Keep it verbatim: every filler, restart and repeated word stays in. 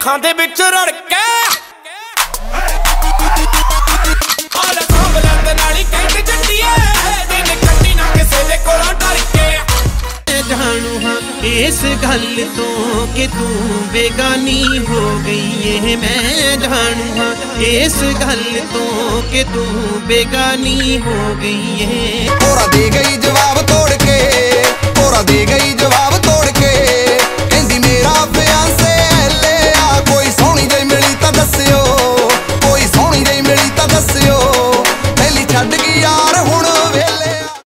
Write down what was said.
ਅੱਖਾਂ ਦੇ ਵਿੱਚ ਰੜ ਕੇ ਹਾਲ ਸਾਂਭ ਲੈਂਦੇ ਨਾਲ ਹੀ ਕਹਿੰਦੇ ਚੱਟੀਏ ਦਿਨ ਕੱਟੀ ਨਾ ਕਿਸੇ ਦੇ ਕੋਲੋਂ ਡਰ ਕੇ जानू हाँ इस गल तो कि तू बेगानी हो गई है। मैं जानू हाँ इस गल तो कि तू बेगानी हो गई है। तोरा दे गई जवाब तोड़ के, तोरा दे गई जवाब तोड़ के।